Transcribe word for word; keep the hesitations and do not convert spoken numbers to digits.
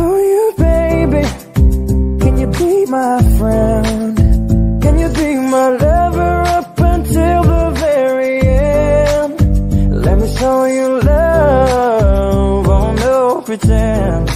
for you, baby. Can you be my friend? Can you be my lover up until the very end? Let me show you love, oh no pretend.